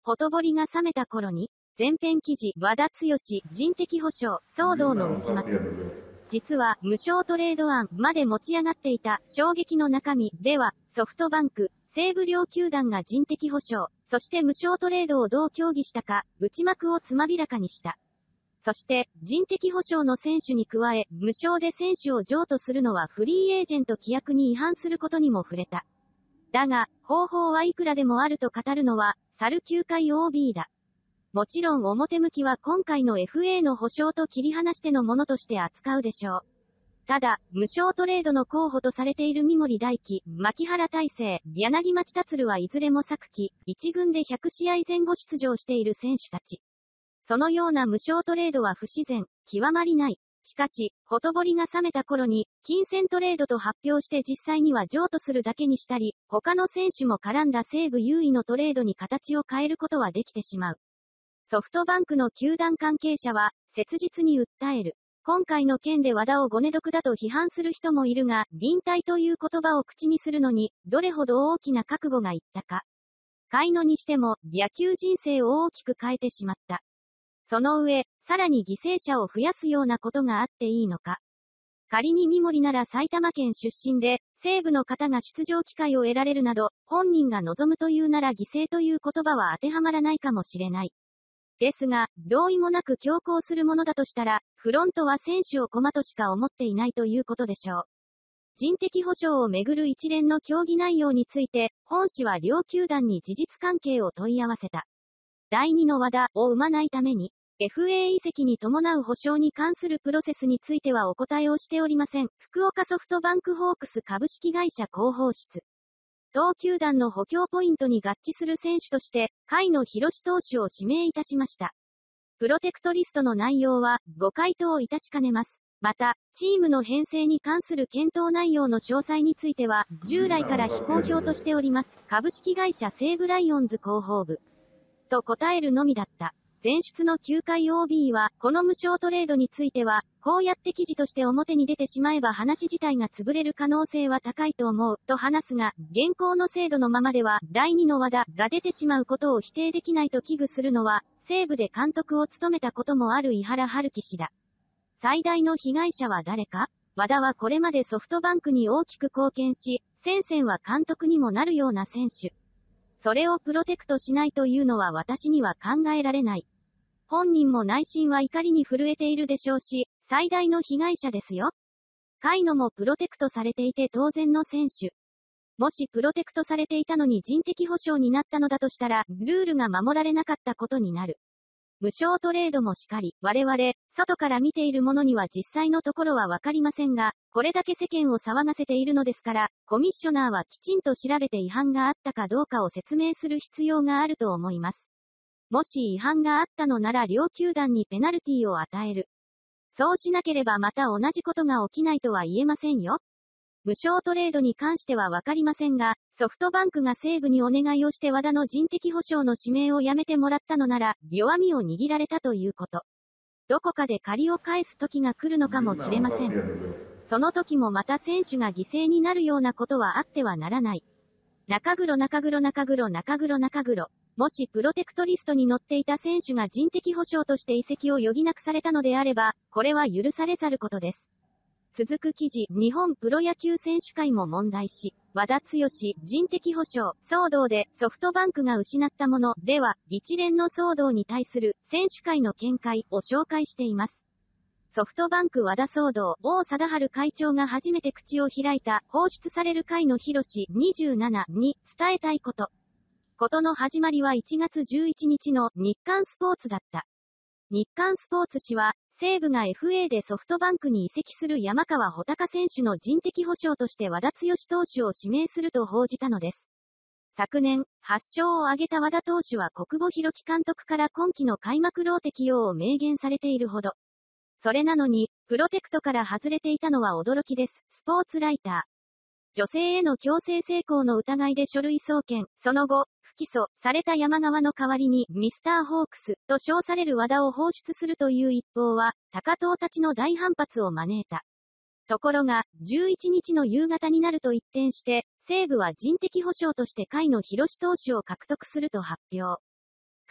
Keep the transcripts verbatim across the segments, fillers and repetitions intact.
ほとぼりが冷めた頃に、前編記事、和田剛、人的保障、騒動の渦巻き。実は、無償トレード案まで持ち上がっていた衝撃の中身では、ソフトバンク、西武両球団が人的保障、そして無償トレードをどう協議したか、内幕をつまびらかにした。そして、人的保障の選手に加え、無償で選手を譲渡するのはフリーエージェント規約に違反することにも触れた。だが、方法はいくらでもあると語るのは、去る球界 オービー だ。もちろん表向きは今回の エフエー の保証と切り離してのものとして扱うでしょう。ただ、無償トレードの候補とされている三森大輝、牧原大成、柳町達はいずれも昨季、一軍でひゃくしあいぜん後出場している選手たち。そのような無償トレードは不自然、極まりない。しかし、ほとぼりが冷めた頃に、金銭トレードと発表して実際には譲渡するだけにしたり、他の選手も絡んだ西武優位のトレードに形を変えることはできてしまう。ソフトバンクの球団関係者は、切実に訴える。今回の件で和田をごね得だと批判する人もいるが、引退という言葉を口にするのに、どれほど大きな覚悟がいったか。甲斐野にしても、野球人生を大きく変えてしまった。その上、さらに犠牲者を増やすようなことがあっていいのか。仮に三森なら埼玉県出身で、西武の方が出場機会を得られるなど、本人が望むというなら犠牲という言葉は当てはまらないかもしれない。ですが、同意もなく強行するものだとしたら、フロントは選手を駒としか思っていないということでしょう。人的保障をめぐる一連の協議内容について、本誌は両球団に事実関係を問い合わせた。だいにの和田を生まないために、エフエー 移籍に伴う保証に関するプロセスについてはお答えをしておりません。福岡ソフトバンクホークス株式会社広報室。同球団の補強ポイントに合致する選手として、甲斐野博投手を指名いたしました。プロテクトリストの内容は、ご回答いたしかねます。また、チームの編成に関する検討内容の詳細については、従来から非公表としております。株式会社西武ライオンズ広報部。と答えるのみだった。前出の球界 オービー は、この無償トレードについては、こうやって記事として表に出てしまえば話自体が潰れる可能性は高いと思う、と話すが、現行の制度のままでは、だいにの和田が出てしまうことを否定できないと危惧するのは、西武で監督を務めたこともある井原春樹氏だ。最大の被害者は誰か？和田はこれまでソフトバンクに大きく貢献し、先々は監督にもなるような選手。それをプロテクトしないというのは私には考えられない。本人も内心は怒りに震えているでしょうし、最大の被害者ですよ。甲斐野もプロテクトされていて当然の選手。もしプロテクトされていたのに人的保障になったのだとしたら、ルールが守られなかったことになる。無償トレードもしかり、我々、外から見ているものには実際のところはわかりませんが、これだけ世間を騒がせているのですから、コミッショナーはきちんと調べて違反があったかどうかを説明する必要があると思います。もし違反があったのなら両球団にペナルティを与える。そうしなければまた同じことが起きないとは言えませんよ。無償トレードに関してはわかりませんが、ソフトバンクが西武にお願いをして和田の人的保障の指名をやめてもらったのなら、弱みを握られたということ。どこかで借りを返す時が来るのかもしれません。その時もまた選手が犠牲になるようなことはあってはならない。中黒中黒中黒中黒中黒。もしプロテクトリストに載っていた選手が人的保障として移籍を余儀なくされたのであれば、これは許されざることです。続く記事、日本プロ野球選手会も問題視。和田剛、人的保障、騒動でソフトバンクが失ったものでは、一連の騒動に対する選手会の見解を紹介しています。ソフトバンク和田騒動、王貞治会長が初めて口を開いた、放出される会の広しにじゅうななに伝えたいこと。ことの始まりはいちがつじゅういちにちの日刊スポーツだった。日刊スポーツ紙は、西武が エフエー でソフトバンクに移籍する山川穂高選手の人的保障として和田剛投手を指名すると報じたのです。昨年、はっしょうを挙げた和田投手は小久保裕紀監督から今季の開幕ロー適用を明言されているほど。それなのに、プロテクトから外れていたのは驚きです。スポーツライター。女性への強制性交の疑いで書類送検、その後、不起訴された山川の代わりにミスターホークスと称される和田を放出するという一報は、高藤たちの大反発を招いた。ところが、じゅういちにちの夕方になると一転して、西武は人的保障として甲斐野博投手を獲得すると発表。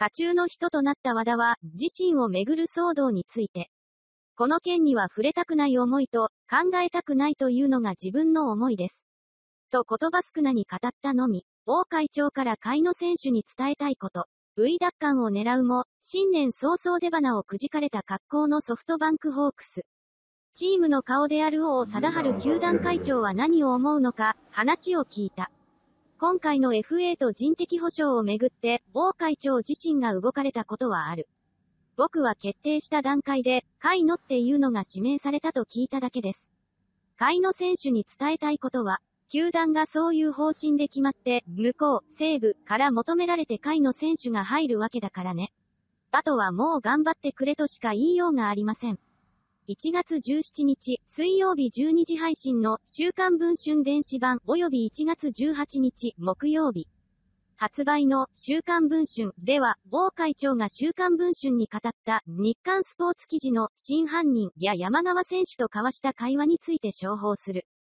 渦中の人となった和田は、自身をめぐる騒動について、この件には触れたくない思いと、考えたくないというのが自分の思いです。と言葉少なに語ったのみ、王会長から甲斐野選手に伝えたいこと、V 奪還を狙うも、新年早々出花をくじかれた格好のソフトバンクホークス。チームの顔である王貞治球団会長は何を思うのか、話を聞いた。今回の エフエー と人的保障をめぐって、王会長自身が動かれたことはある。僕は決定した段階で、甲斐野っていうのが指名されたと聞いただけです。甲斐野選手に伝えたいことは、球団がそういう方針で決まって、向こう、西部から求められて甲斐野選手が入るわけだからね。あとはもう頑張ってくれとしか言いようがありません。いちがつじゅうしちにち、水曜日じゅうにじ配信の週刊文春電子版及びいちがつじゅうはちにち木曜日発売の週刊文春では、王会長が週刊文春に語った日刊スポーツ記事の真犯人や山川選手と交わした会話について詳報する。